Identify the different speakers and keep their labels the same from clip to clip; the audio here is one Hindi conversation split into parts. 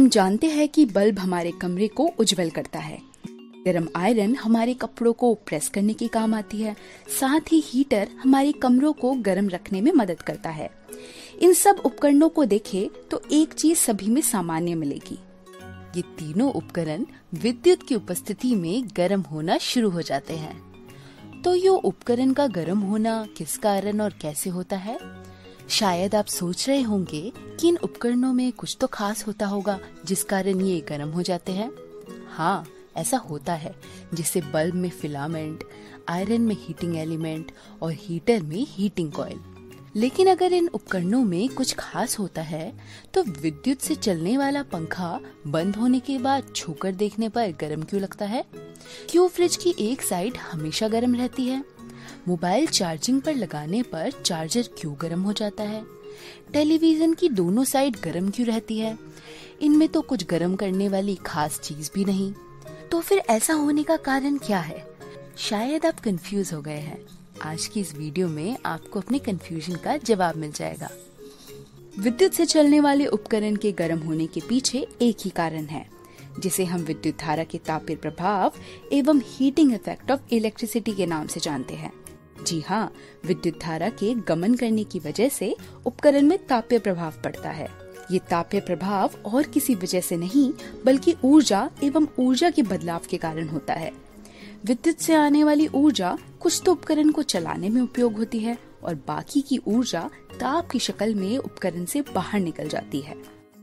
Speaker 1: हम जानते हैं कि बल्ब हमारे कमरे को उज्जवल करता है। गर्म आयरन हमारे कपड़ों को प्रेस करने के काम आती है। साथ ही हीटर हमारे कमरों को गर्म रखने में मदद करता है। इन सब उपकरणों को देखें तो एक चीज सभी में सामान्य मिलेगी। ये तीनों उपकरण विद्युत की उपस्थिति में गर्म होना शुरू हो जाते हैं। तो ये उपकरण का गर्म होना किस कारण और कैसे होता है? शायद आप सोच रहे होंगे कि इन उपकरणों में कुछ तो खास होता होगा जिस कारण ये गर्म हो जाते हैं। हाँ, ऐसा होता है, जिससे बल्ब में फिलामेंट, आयरन में हीटिंग एलिमेंट और हीटर में हीटिंग कॉइल। लेकिन अगर इन उपकरणों में कुछ खास होता है तो विद्युत से चलने वाला पंखा बंद होने के बाद छूकर देखने पर गर्म क्यों लगता है? क्यों फ्रिज की एक साइड हमेशा गर्म रहती है? मोबाइल चार्जिंग पर लगाने पर चार्जर क्यों गर्म हो जाता है? टेलीविजन की दोनों साइड गर्म क्यों रहती है? इनमें तो कुछ गर्म करने वाली खास चीज भी नहीं। तो फिर ऐसा होने का कारण क्या है? शायद आप कंफ्यूज हो गए हैं। आज की इस वीडियो में आपको अपने कंफ्यूजन का जवाब मिल जाएगा। विद्युत से चलने वाले उपकरण के गर्म होने के पीछे एक ही कारण है, जिसे हम विद्युत धारा के तापीय प्रभाव एवं हीटिंग इफेक्ट ऑफ इलेक्ट्रिसिटी के नाम से जानते हैं। जी हाँ, विद्युत धारा के गमन करने की वजह से उपकरण में तापीय प्रभाव पड़ता है। ये तापीय प्रभाव और किसी वजह से नहीं, बल्कि ऊर्जा एवं ऊर्जा के बदलाव के कारण होता है। विद्युत से आने वाली ऊर्जा कुछ तो उपकरण को चलाने में उपयोग होती है और बाकी की ऊर्जा ताप की शक्ल में उपकरण से बाहर निकल जाती है।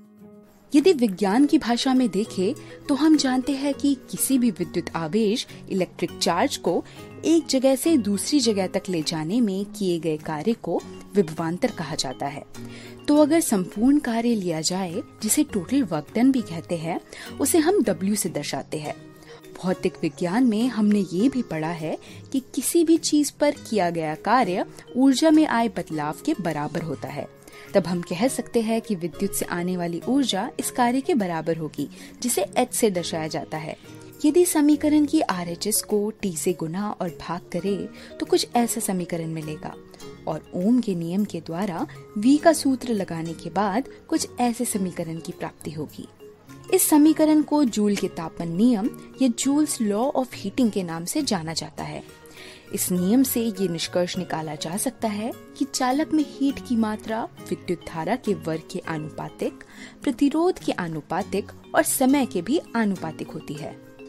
Speaker 1: यदि विज्ञान की भाषा में देखें तो हम जानते हैं कि किसी भी विद्युत आवेश इलेक्ट्रिक चार्ज को एक जगह से दूसरी जगह तक ले जाने में किए गए कार्य को विभवांतर कहा जाता है। तो अगर संपूर्ण कार्य लिया जाए, जिसे टोटल वर्क डन भी कहते हैं, उसे हम W से दर्शाते हैं। भौतिक विज्ञान में हमने ये भी पढ़ा है कि किसी भी चीज पर किया गया कार्य ऊर्जा में आए बदलाव के बराबर होता है। तब हम कह सकते हैं कि विद्युत से आने वाली ऊर्जा इस कार्य के बराबर होगी, जिसे H से दर्शाया जाता है। यदि समीकरण की RHS को T से गुना और भाग करे तो कुछ ऐसा समीकरण मिलेगा और ओम के नियम के द्वारा V का सूत्र लगाने के बाद कुछ ऐसे समीकरण की प्राप्ति होगी। इस समीकरण को जूल के तापन नियम या जूल्स लॉ ऑफ हीटिंग के नाम से जाना जाता है। इस नियम से ये निष्कर्ष निकाला जा सकता है कि चालक में हीट की मात्रा विद्युत धारा के वर्ग के आनुपातिक, प्रतिरोध के आनुपातिक और समय के भी आनुपातिक होती है।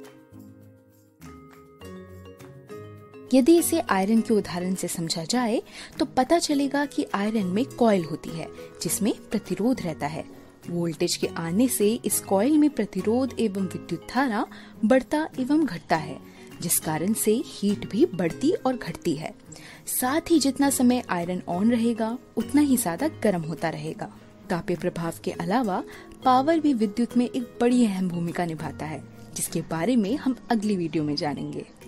Speaker 1: यदि इसे आयरन के उदाहरण से समझा जाए तो पता चलेगा कि आयरन में कॉइल होती है जिसमें प्रतिरोध रहता है। वोल्टेज के आने से इस कॉइल में प्रतिरोध एवं विद्युत धारा बढ़ता एवं घटता है, जिस कारण से हीट भी बढ़ती और घटती है। साथ ही जितना समय आयरन ऑन रहेगा उतना ही ज्यादा गर्म होता रहेगा। तापीय प्रभाव के अलावा पावर भी विद्युत में एक बड़ी अहम भूमिका निभाता है, जिसके बारे में हम अगली वीडियो में जानेंगे।